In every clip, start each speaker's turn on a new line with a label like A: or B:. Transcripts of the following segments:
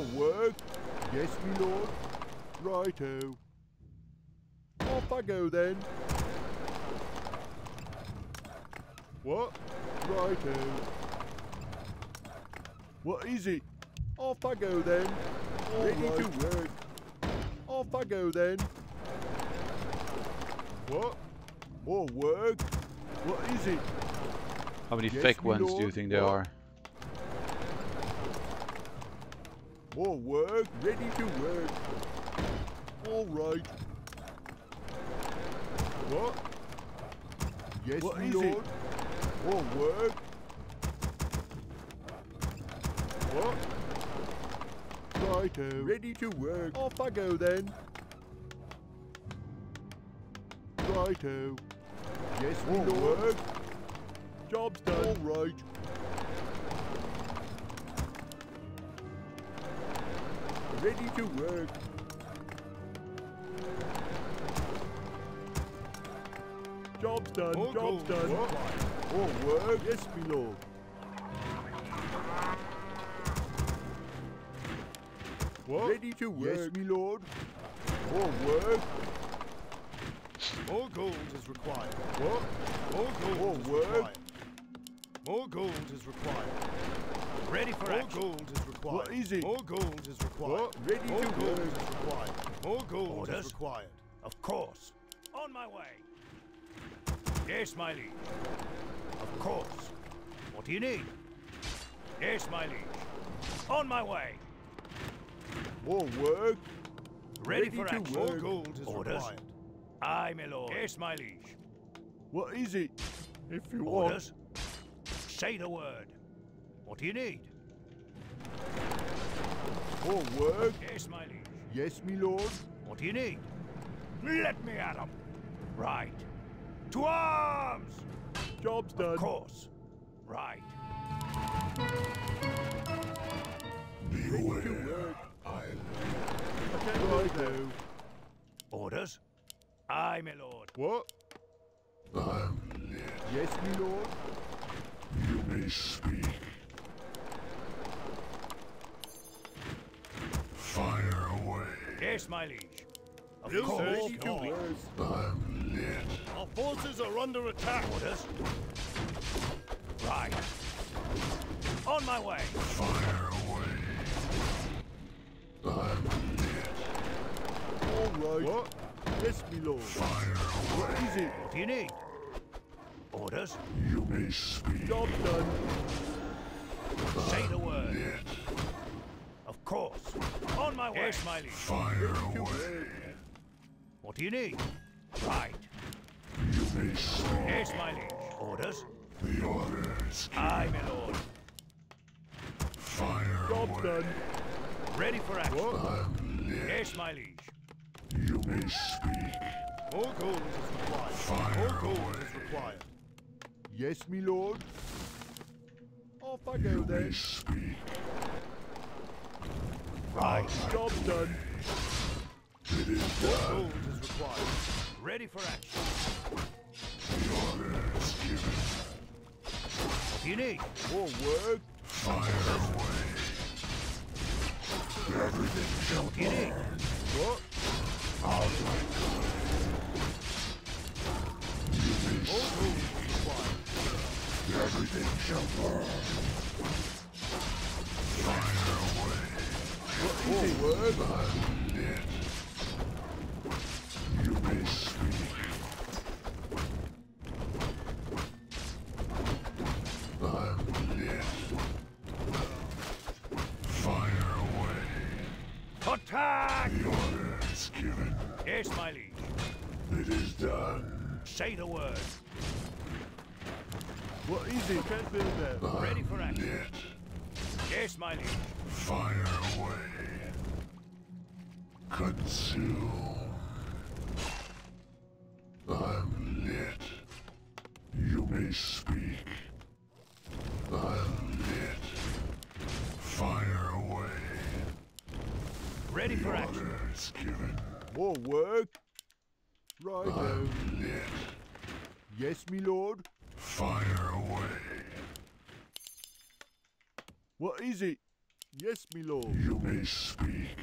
A: work? Yes, me lord. Righto. Off I go then. What? Righto. What is it? Off I go then. Ready to work. Off I go then. What? More work? What is it?
B: How many
A: Yes,
B: fake
A: me
B: ones do you
A: lord.
B: think there
A: What?
B: are?
A: More work? Ready to work. All right. What? Yes,
C: What
A: me
C: is
A: lord.
C: it?
A: More work? What? Righto. Ready to work. Off I go then. Righto. Yes, me lord. Work. Job's done. All right. Ready to work. Job's done.
C: More
A: Job's
C: gold
A: done.
C: is required.
A: More work. Yes, me lord. What? Ready to work. Yes, me lord. More work.
C: More gold is required.
A: What?
C: More gold
A: More
C: is
A: work.
C: required. More gold is required.
D: Ready for
C: More
D: action.
C: gold is required.
A: What is it?
C: More gold is required.
A: What? Ready
C: More
A: to
C: gold
A: work.
C: is required. More gold
D: Orders?
C: is required.
D: Of course. On my way. Yes, my liege. Of course. What do you need? Yes, my liege. On my way.
A: More work.
D: Ready,
A: Ready
D: for
A: to
D: action.
C: More
A: work.
C: gold is
D: Orders?
C: required.
D: Aye, my lord. Yes, my liege.
A: What is it? If you want.
D: Orders? Say the word. What do you need?
A: More work.
D: Yes, my liege.
A: Yes, me lord.
D: What do you need? Let me at 'em. Right. To arms!
A: Job's done.
D: Of course. Right.
A: Ready to work. Righto.
D: Orders? Aye, my lord.
A: What? Yes, me lord.
E: You may speak. Fire away.
D: Yes, my liege. Of
C: Yes,
D: course.
C: sir.
A: Ready to
C: Oh.
A: work.
E: I'm lit.
C: Our forces are under attack.
D: Orders? Right. On my way.
E: Fire away. I'm lit.
A: All right. What? Yes, me lord.
E: Fire away.
A: What is it?
D: What do you need? Orders?
E: You may speak.
A: Job's done.
D: Say the word.
E: Lit.
D: Of course. On my way. Yes, my liege.
E: Fire
A: To
E: away.
A: work.
D: What do you need? Right.
E: You may speak.
D: Yes, my liege. Orders?
E: The orders.
D: Aye, my lord.
E: Fire
A: Job's
E: away.
A: done.
D: Ready for action.
A: What?
E: I'm lit.
D: Yes, my liege.
E: You may speak.
C: More gold is required.
E: Fire
C: More gold
E: away.
C: is required.
A: Yes, me lord. Off I go
E: You may
A: then.
E: speak.
D: Right.
A: Job's done.
E: It is
C: More
E: done.
C: gold is required.
D: Ready for action.
E: The orders given.
D: What do you need?
A: More work.
E: Fire away. Everything shall
D: What do you need?
A: What?
C: More gold is required.
E: Everything shall burn. Fire away.
A: More work.
E: I'm lit. You may speak. I'm lit. Fire away.
D: Attack!
E: The orders given.
D: Yes, my liege.
E: It is done.
D: Say the word.
A: What is it? Can't build that.
D: Ready for action.
E: Lit.
D: Yes, my liege.
E: Fire away. Consume. I'm lit. You may speak. I'm lit. Fire away.
D: Ready for action.
E: Orders given.
A: More work. Righto.
E: I'm lit.
A: Yes, me lord.
E: Fire away.
A: What is it? Yes, my lord.
E: You may speak.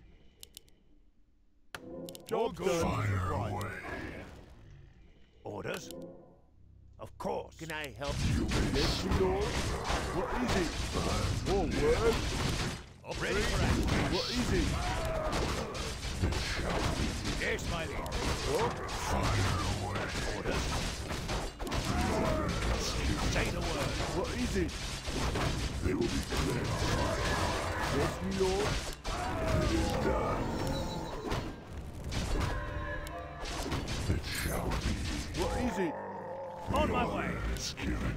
A: Job
C: More gold
A: done.
C: is
E: Fire
C: required.
E: away.
D: Orders? Of course.
B: Can I help?
A: Yes, my lord. What is it? More work?
D: Ready for action.
A: What is it?
D: Yes, my liege.
A: What?
E: Fire away.
D: Orders? Say the word.
A: What is it?
E: They will be cleansed.
A: Yes, my lord.
E: It is done. It shall be.
A: What is it?
D: On my way.
E: It's given.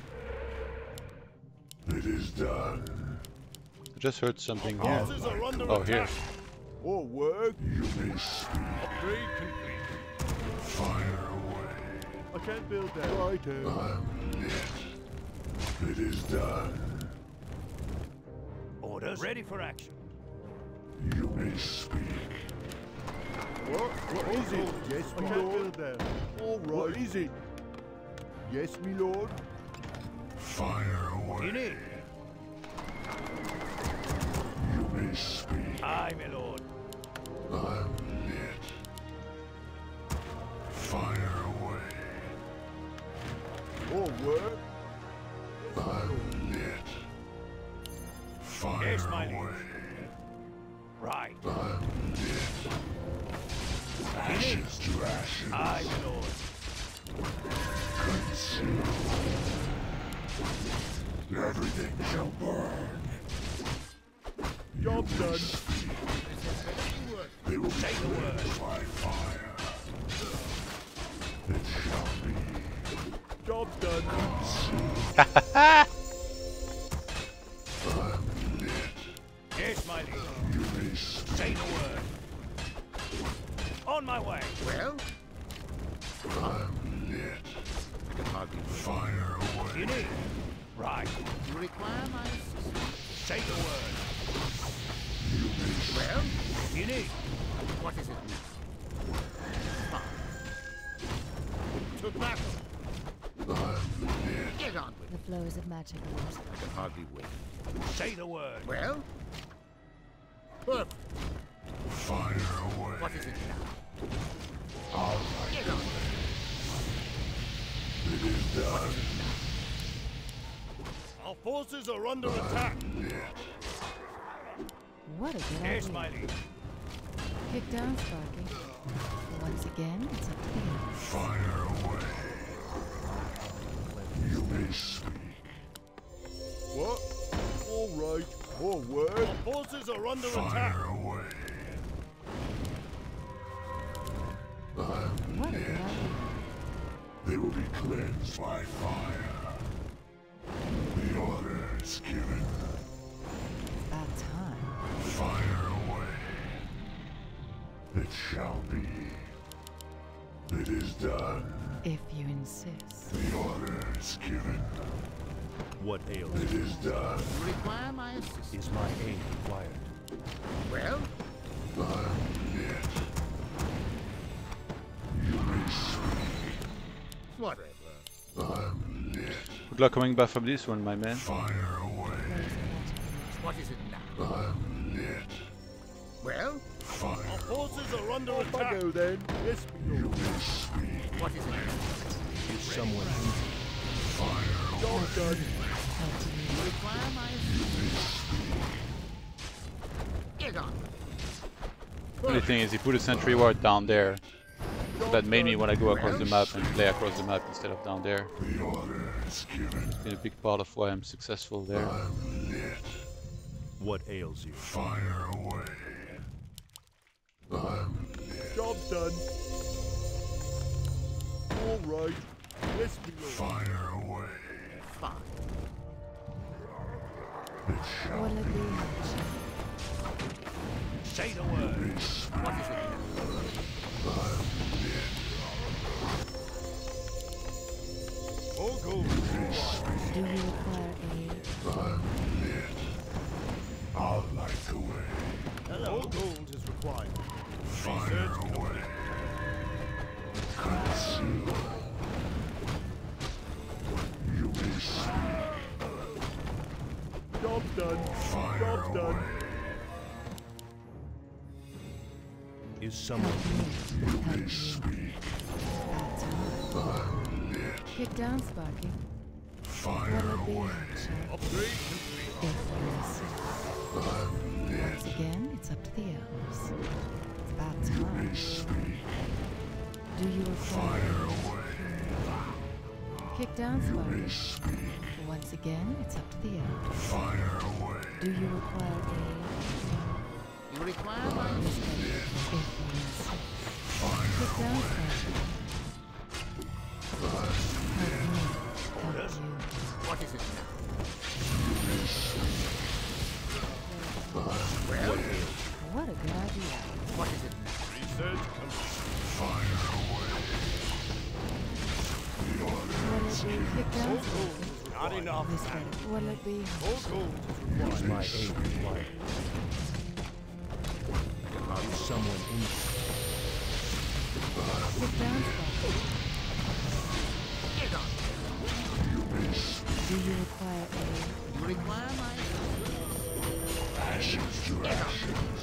E: It is done.
F: I just heard something here.
C: Forces are under
F: Oh,
C: attack.
F: here.
A: More work?
E: You may speak.
C: Upgrade complete.
E: Fire away.
A: I can't build that. Right,
E: I'm lit. It is done.
D: Orders? Ready for action.
E: You may speak.
A: What? What is it? Yes, my lord. All right. What is it? Yes, my lord.
E: Fire
D: What do you
E: away.
D: need?
E: You may speak.
D: Aye, my lord.
E: I'm lit. Fire away.
A: More work?
E: I'm lit. Fire
D: Yes, my liege.
E: away.
D: Right.
E: I'm lit. Ashes to ashes.
D: Aye, my lord.
E: Consume. Everything shall burn.
A: Job done.
E: They will be
D: Say the word.
E: cleansed by fire. It shall be.
A: Job done.
E: I'm lit.
D: Yes, my liege.
E: You may speak.
D: Say the word. On my way.
B: Well,
E: I'm lit.
B: I can hardly wait.
E: Fire
D: What do you
E: away.
D: need? Right.
B: You require my assistance?
D: Say the word.
B: Well,
D: What do you need?
B: what is it?
C: To battle.
E: I'm lit.
B: Get on with
G: The flows of magic lords.
B: it. I can hardly wait.
D: Say the word.
B: Well, perfect.
E: Fire away.
B: What is it now?
E: All
B: Get on with
E: right. It is done.
C: Our forces are under attack.
E: Lit.
G: What a good
D: Yes,
G: idea.
D: my liege.
G: Kick down, Sparky. Once again, it's up to you.
E: Fire away. You may speak.
A: What? All right. More work?
C: Our forces are under attack.
E: Fire away. I'm
G: What a good idea.
E: They will be cleansed by fire. The order is given.
G: About time.
E: Fire away. It shall be. It is done.
G: If you insist.
E: The order is given.
C: What ails
E: It is done.
B: You require my assistance?
C: Is my aid required?
B: Well,
E: I'm lit. You may speak.
B: whatever.
E: I'm lit.
F: Good luck coming back from this one, my man.
E: Fire away.
G: Flows of magic lords.
B: What is it now?
E: I'm lit.
B: Well,
E: Fire.
C: Our forces are under
A: Off I
C: attack.
A: go then. Yes, my
E: You
A: lord.
E: may speak.
B: what is it now?
C: Is someone
E: Fire
A: Job
E: away.
A: done.
G: Up to you.
B: You require my assistance? Get on with it.
F: Only thing is, he put a sentry ward down there. So that made me want to go across the map and play across the map instead of down there.
E: The order is given.
F: It's been a big part of why I'm successful there.
E: I'm lit.
C: what ails you?
E: Fire away. I'm lit.
A: Job done. All right. Yes, my lord.
E: Fire away.
B: Fine.
E: It shall
G: Will it be?
D: Say the word.
E: be speak.
B: What is it now?
C: All gold is required.
G: Do you require aid?
E: I'm lit. I'll light the way.
C: All gold is required.
E: Fire away. Consume. You may speak.
A: Job's done. Job's done.
C: Is someone
G: Help me. About time. Kick down, Sparky. What'll it be, child?
C: upgrade complete?
G: If you listen. Once again, it's up to the elves. It's about time. Do you require kick down, Sparky? Once again, it's up to the elves. Do you require
B: You require my
G: aid? If you listen. Kick down, Sparky. Help me. Help you.
B: What is it now?
G: What a good idea.
B: What is it now?
C: Research complete.
G: What'll it be? Kick down, Sparky.
C: Not enough.
G: This way. What'll it be?
C: All gold is required. My aid required. Is someone injured?
G: Kick down, Sparky.
B: Get on.
G: Do you require aid?
B: You require my
E: Ashes to ashes.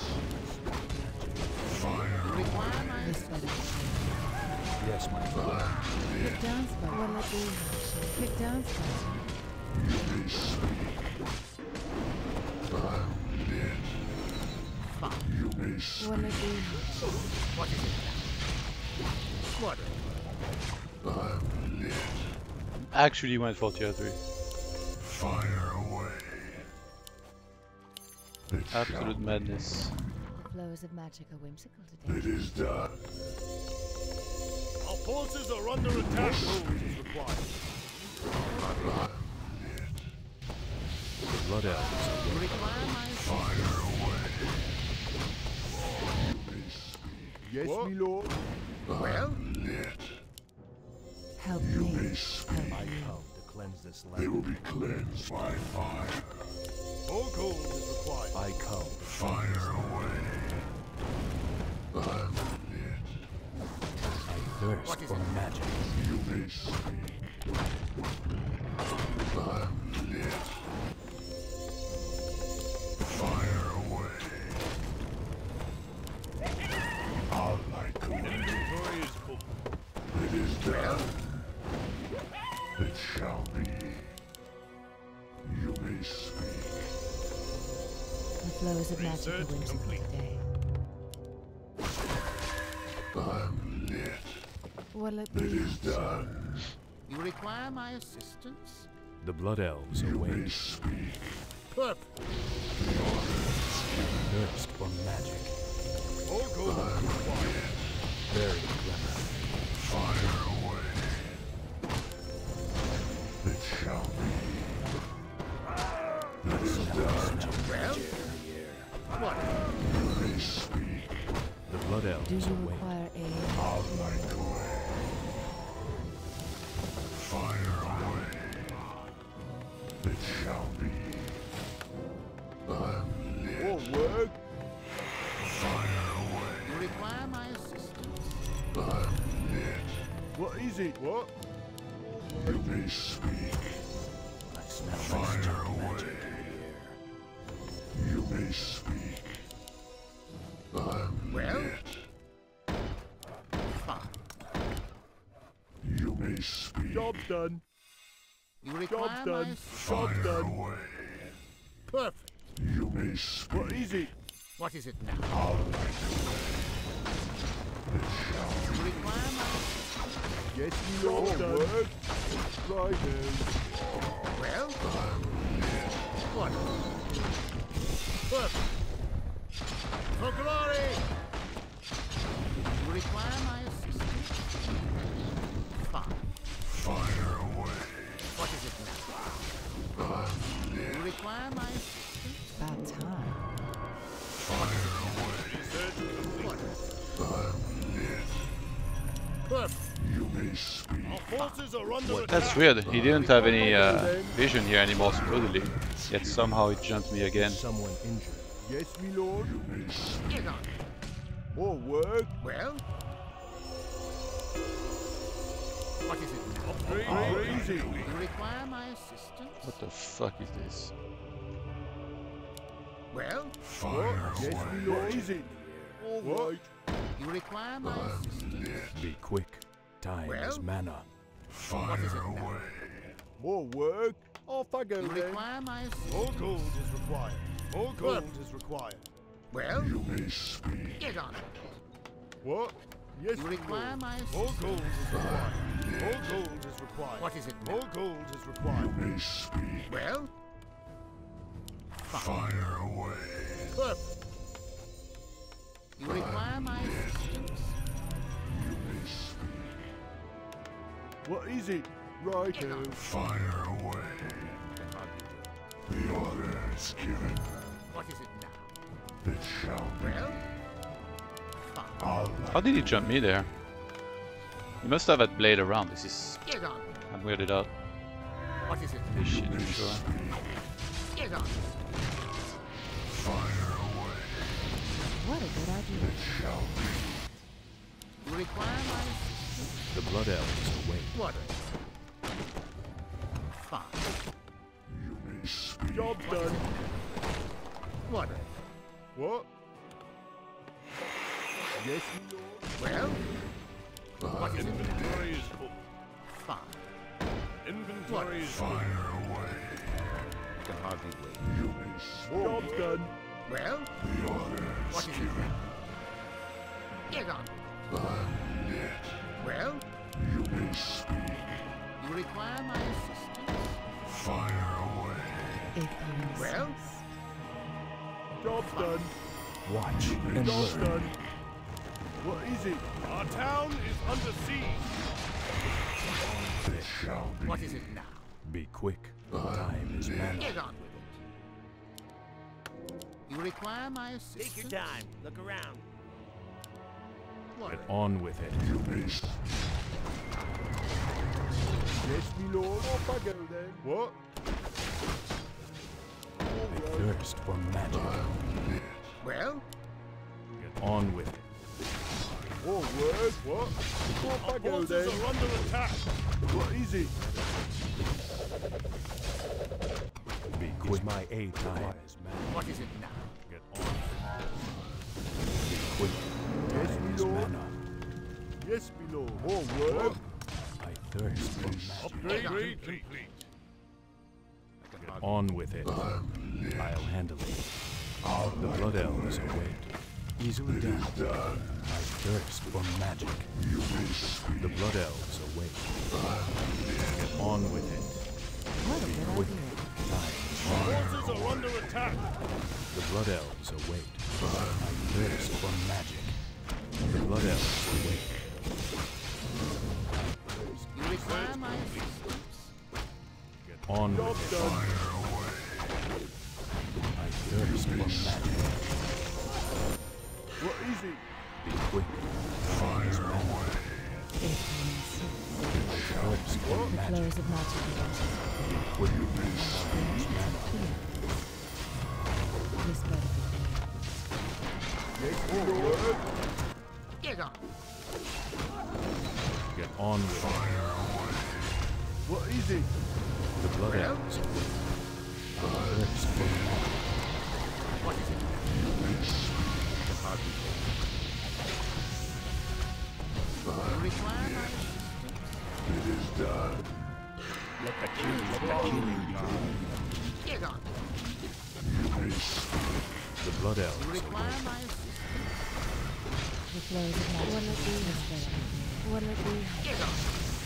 B: You require my
G: This way.
C: Yes, my friend.
G: Kick down, Sparky. What'll it be? Kick down, Sparky.
E: You may speak.
G: What'll it be?
B: What is it now? What?
F: Actually went for tier 3.
E: Fire away. It
F: Absolute madness.
G: The flows of magic are whimsical today.
E: It is done.
C: Our forces are under attack. Gold is required. The Blood Elves.
B: You require my
E: Fire away.
A: Yes,
C: What?
A: me lord.
B: well?
G: Help me.
E: May
G: Help
E: speak.
C: I
G: you.
C: come to cleanse this
E: They
C: land.
E: will be cleansed by fire.
C: All gold is required. I come.
E: Fire away.
C: I thirst
B: What is
C: for
B: it?
C: magic.
E: You may speak. Fire away. I'll like it.
C: Inventory is full.
E: It is done. It shall be. You may speak.
G: The flows of magic are
C: Research
G: whimsical
C: complete.
G: today.
E: I'm lit.
G: What'll it
E: It
G: be?
E: is done.
B: You require my assistance?
C: The Blood Elves
E: You may
C: await.
E: speak.
B: Perfect.
C: Thirst for magic. All gold is required. Very clever.
E: Fire away. It shall be. It is done.
B: Well? What?
E: You may speak.
C: The Blood Elves
G: Do you
C: await.
G: require aid?
E: I'll light the way. Fire away. It shall be. I'm lit.
A: More work.
E: Fire away.
B: You require my assistance?
E: I'm lit.
A: What is it? What?
E: You may speak.
C: I smell
E: Fire away. You may speak. I'm
B: Well?
E: lit.
B: Fine.
E: You may speak.
A: Job's done.
B: You require
A: Job's
B: my
A: done.
B: assistance?
A: Job's
E: Fire
A: done.
E: away.
B: Perfect.
E: You may speak.
A: What is it?
B: What is it now?
E: I'll light the way. It shall be.
B: You require my
A: Yes, me lord. More work. Right
B: well? What? Perfect. For glory! You require my assistance? Fine.
E: Fire away.
B: What is it now? You require my assistance?
G: About time.
E: Fire away.
B: What?
E: I'm lit.
B: Perfect.
E: You may speak.
C: Our forces are under attack.
F: That's weird. He didn't have any vision here anymore, supposedly. Yet somehow he jumped me again.
C: Is someone injured?
A: Yes, me lord.
E: You may speak.
B: Get on.
A: More work.
B: Well? What is it now?
A: Upgrade. Easy.
B: You require my assistance?
F: What the fuck is this?
B: Well,
E: Fire
A: Yes,
E: away.
A: my lord. What is it? All right.
B: you require my assistance.
C: Be quick. Time is
B: Well?
C: mana.
E: Fire
B: is it now?
E: away.
A: More work. Off I go
B: You
A: then.
B: require my assistance.
D: More gold is required. More gold is required.
B: Well,
E: You may speak.
B: get on it.
A: What? Yes,
B: You
A: my
B: require
A: lord.
B: my
D: More
B: assistance.
D: gold is required. More gold is required.
B: What is it now?
D: More gold is required.
E: You may speak.
B: Well,
E: Fire away.
B: perfect. You require my assistance.
E: You may speak.
A: What is it? Right.
E: Fire away. The order is given.
B: What is it now?
E: It shall be.
B: Well,
E: Allah.
F: How did he jump me there? He must have that blade around. This is...
B: get on.
F: I'm weirded out.
B: What is it
F: This
B: now?
F: shit for sure.
B: Get on.
E: Fire away.
G: What a good idea.
E: It shall be.
B: You require my assistance.
C: The Blood Elves await.
B: What? Fine.
E: You may speak.
A: Job done.
B: What?
A: What? Yes, my lord.
B: Well, what is it now?
D: Inventory is full.
B: Fine.
D: Inventory is full.
E: Fire away.
B: I can hardly wait.
E: You may speak.
A: Job's done.
B: Well,
E: The order is
B: what is it
E: given.
B: now? Get on.
E: Unlit.
B: Well,
E: You may speak.
B: you require my assistance.
E: Fire away.
G: If you
B: Well?
G: insist.
A: Job's done.
C: Watch and
A: Job's
C: learn.
A: done. What is it?
D: Our town is under siege.
E: It shall be.
B: What is it now?
C: Be quick. Time is mana.
B: Get on with it. You require my assistance.
D: Take your time. Look around.
B: What?
C: On with it.
E: You may speak.
A: Yes, my lord. Off I go then. What?
C: They thirst for magic.
B: Well,
C: On with it.
A: More work. What? Off I go
D: Forces
A: then.
D: are under attack.
A: What is it?
C: Be quick. My aid time is mana.
B: what is it now?
C: Get on. Be quick.
A: Yes,
C: Time
A: my
C: is
A: lord.
C: mana.
A: Yes, my lord. More work.
C: I thirst for magic.
D: Upgrade complete.
C: On with it. I'll handle it. The Blood Elves await. Easily done. I thirst for magic. The Blood Elves await. Get on with it.
G: What a good
C: Quick.
G: idea.
C: Time is mana.
D: Forces are under attack.
C: The Blood Elves await. I thirst for magic. The Blood Elves await.
B: You require my assistance.
C: On
A: Job's
C: with it.
A: done.
C: I thirst for magic.
A: What is it?
C: Be quick. Time is mana.
G: If you insist.
C: I thirst for
G: The
C: magic.
G: flows of magic
C: Be quick. Time is mana.
G: This better be
A: Yes, my lord.
B: Get on.
C: Get on with it.
A: What is it?
C: The Blood
B: Well?
C: Elves await. I thirst for magic.
B: What is it now? I can hardly wait. You require my assistance.
E: It is done.
D: Let the killing begin.
B: Get on.
C: The Blood
B: You
C: Elves
B: require
C: await.
B: my assistance.
G: the flows of magic. What'll it be? This better be good. What'll it be?
B: Get on.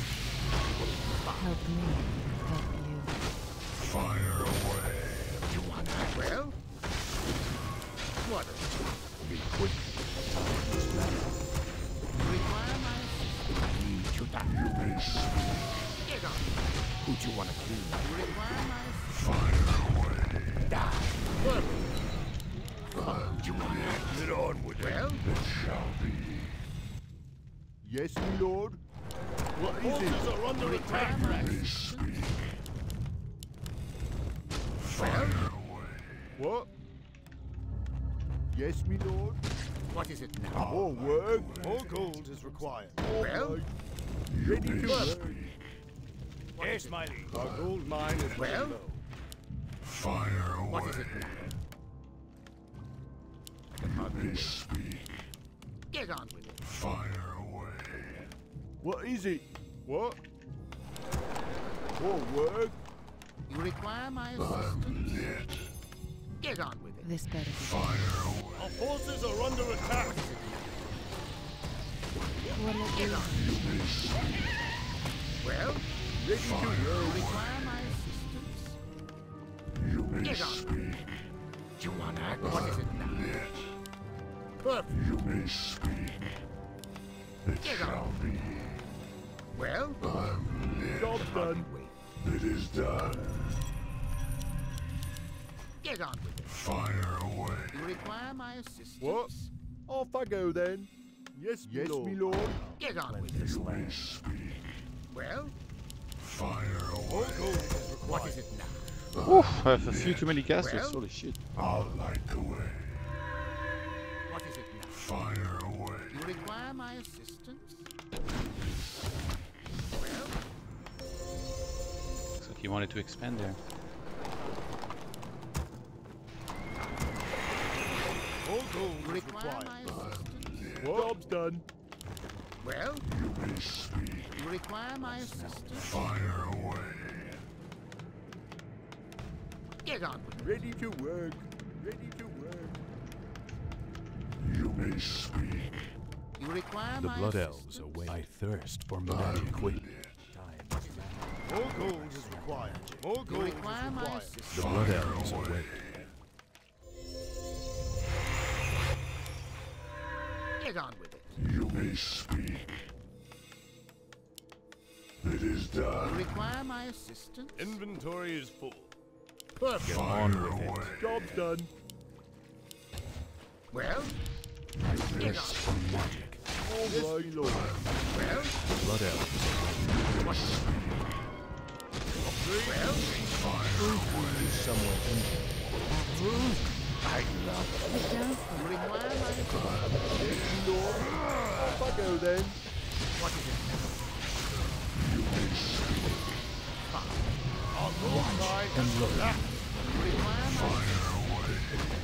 G: Help me. Help you.
E: Fire away.
B: You want that? Well, what?
C: Be quick. Time is mana.
B: You require my assistance. I need you back. Get on. Who do you want to kill? You require my assistance. Die. What? You want that?
D: Get on with it.
B: Well,
A: Yes, my lord. What is
D: Forces
A: it?
D: are under attack.
B: well,
A: What? Yes, my lord.
B: what is it now?
A: More work.
D: More gold is required.
B: Well,
A: Right. Ready to work.
D: Yes, my liege. Our gold mine is
B: Well?
D: running low.
E: Fire away.
B: what is it now?
E: may speak.
B: Get on with it.
E: Fire away.
A: What is it? What? More work?
B: You require my assistance?
E: Lit.
B: Get on with it.
G: This better be.
E: Fire away.
D: Our forces are under attack.
G: What'll it
B: Get
G: do?
B: on. Well,
A: Ready to
B: you
A: work?
B: require my assistance?
E: You may
B: Get on.
E: speak.
B: Do you want to act? What is it now?
E: Lit.
B: Perfect.
E: You may speak. It
B: Get
E: shall
B: on.
E: be.
B: Well,
A: Job done.
B: wait.
E: It is done.
B: Get on with it.
E: Fire away.
B: You require my assistance?
A: What? Off I go then. Yes,
B: Yes,
A: me lord.
B: Get on with it.
E: You may speak.
B: Well,
E: Fire away.
B: what is it now?
F: Oof, I have a few too many casters,
B: Well?
F: holy shit.
E: I'll light the way.
B: What is it now?
E: Fire away.
B: You require my assistance? Well,
F: Looks like he wanted to expand there.
D: All gold
B: you
D: is
B: require
D: required.
B: my assistance?
A: Job's done.
B: Well,
E: You may speak.
B: you require my assistance?
E: Fire away.
B: Get on with it.
A: Ready to work. Ready to work.
E: You may speak.
B: You require
C: The
B: my
C: Blood
B: assistance?
C: Elves await. I thirst for magic. Quick.
D: More gold is required. More
B: You
D: gold is
B: require my
D: required.
B: assistance?
C: The Blood Elves await.
B: Get on with it.
E: You may speak. It is
B: You
E: done.
B: require my assistance?
D: Inventory is full.
B: Perfect.
E: Fire away.
A: Job's done.
B: Well,
C: I
B: Get
C: thirst for magic.
A: All right, me lord.
B: well,
C: The Blood Elves
B: what is it? Well,
C: somewhere in
G: Look down for
B: you require my assistance?
A: Yes, me lord. Off I go then.
B: What is it now?
C: and look.
B: You require my assistance?